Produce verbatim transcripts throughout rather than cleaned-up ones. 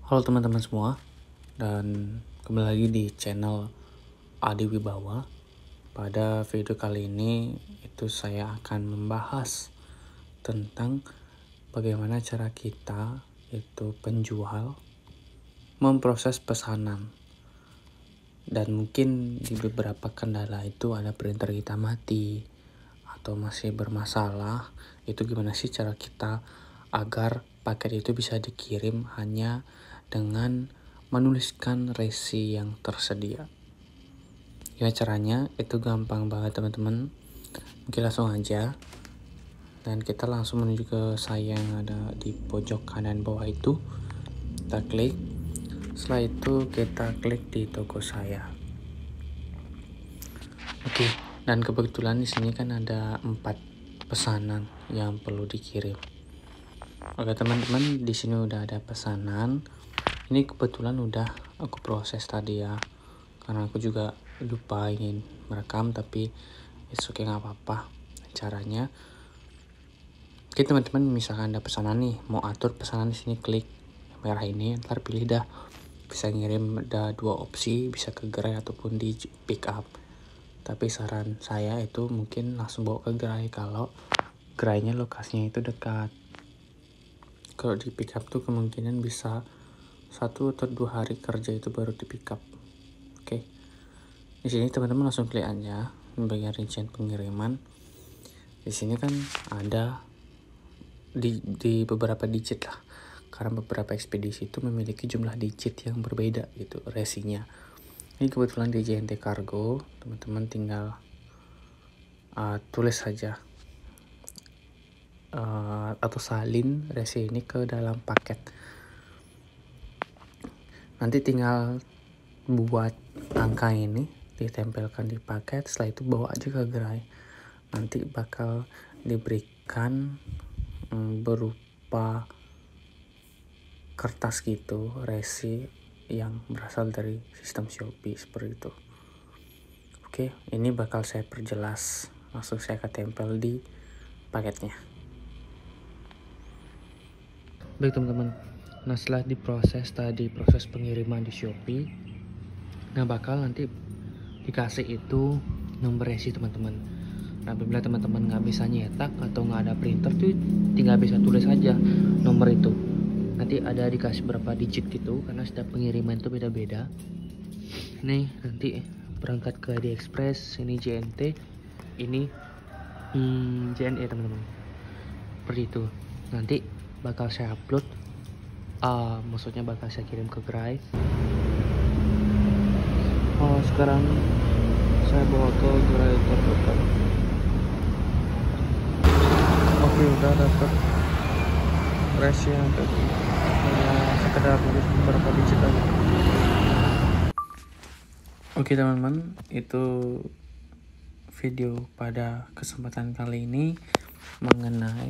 Halo teman-teman semua, dan kembali lagi di channel Adi Wibawa. Pada video kali ini itu saya akan membahas tentang bagaimana cara kita itu penjual memproses pesanan. Dan mungkin di beberapa kendala itu ada printer kita mati atau masih bermasalah. Itu gimana sih cara kita agar paket itu bisa dikirim hanya dengan menuliskan resi yang tersedia. Ya caranya itu gampang banget teman-teman. Mungkin langsung aja. Dan kita langsung menuju ke saya yang ada di pojok kanan bawah itu. Kita klik. Setelah itu kita klik di toko saya. Oke, dan kebetulan di sini kan ada empat pesanan yang perlu dikirim. Oke teman-teman, di sini udah ada pesanan. Ini kebetulan udah aku proses tadi ya, karena aku juga lupa ingin merekam, tapi it's okay, nggak apa-apa. Caranya, oke teman-teman, misalkan ada pesanan nih, mau atur pesanan di sini, klik merah ini, ntar pilih dah. Bisa ngirim, ada dua opsi, bisa ke gerai ataupun di pick up. Tapi saran saya itu mungkin langsung bawa ke gerai kalau gerainya lokasinya itu dekat. Kalau di pick up tuh kemungkinan bisa satu atau dua hari kerja itu baru di pick up. Oke, di sini teman-teman langsung klik aja bagian rincian pengiriman. Di sini kan ada di, di beberapa digit lah, karena beberapa ekspedisi itu memiliki jumlah digit yang berbeda gitu resinya. Ini kebetulan di J N T Cargo, teman-teman tinggal uh, tulis saja uh, atau salin resi ini ke dalam paket. Nanti tinggal buat angka ini ditempelkan di paket, setelah itu bawa aja ke gerai. Nanti bakal diberikan um, berupa kertas gitu, resi yang berasal dari sistem Shopee seperti itu. Oke, ini bakal saya perjelas, langsung saya akan tempel di paketnya. Baik teman-teman, nah setelah diproses tadi, proses pengiriman di Shopee, nah bakal nanti dikasih itu nomor resi teman-teman. Nah apabila teman-teman nggak bisa nyetak atau nggak ada printer tuh, tinggal bisa tulis aja nomor itu. Nanti ada dikasih berapa digit gitu, karena setiap pengiriman itu beda-beda. Nih nanti berangkat ke AliExpress, ini J N T, ini hmm, J N E teman-teman. Seperti itu. Nanti bakal saya upload, uh, maksudnya bakal saya kirim ke gerai. Oh, sekarang saya bawa ke gerai terdekat. Oke, udah dapat resi yang tadi, hanya sekedar tulis beberapa digit aja. Oke teman-teman, itu video pada kesempatan kali ini mengenai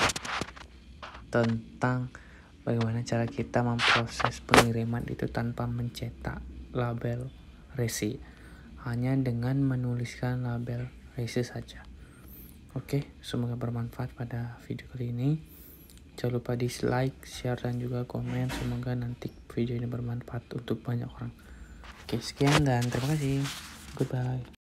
tentang bagaimana cara kita memproses pengiriman itu tanpa mencetak label resi, hanya dengan menuliskan label resi saja. Oke, semoga bermanfaat pada video kali ini. Jangan lupa di like, share, dan juga komen. Semoga nanti video ini bermanfaat untuk banyak orang. Oke, sekian dan terima kasih. Goodbye.